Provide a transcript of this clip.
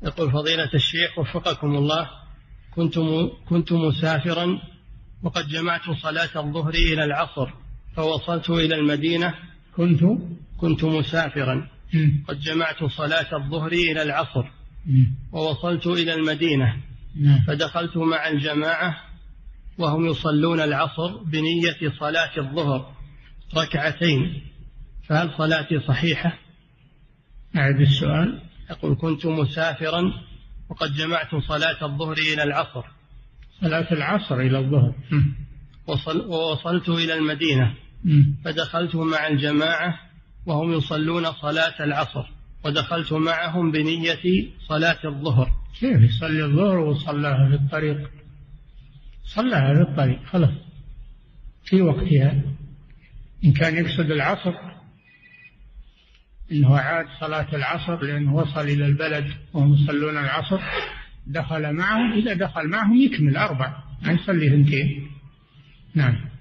يقول فضيلة الشيخ وفقكم الله، كنت مسافرا وقد جمعت صلاة الظهر إلى العصر فوصلت إلى المدينة. كنت مسافرا قد جمعت صلاة الظهر إلى العصر ووصلت إلى المدينة، فدخلت مع الجماعة وهم يصلون العصر بنية صلاة الظهر ركعتين، فهل صلاتي صحيحة؟ أعد السؤال. يقول كنت مسافرا وقد جمعت صلاة الظهر إلى العصر. صلاة العصر إلى الظهر. ووصلت إلى المدينة فدخلت مع الجماعة وهم يصلون صلاة العصر ودخلت معهم بنية صلاة الظهر. كيف يصلي الظهر وصلاها في الطريق؟ صلاها في الطريق خلاص في وقتها. إن كان يقصد العصر إنه عاد صلاة العصر لأنه وصل إلى البلد وهم يصلون العصر دخل معهم، إذا دخل معهم يكمل 4 ما يصلي 2. نعم.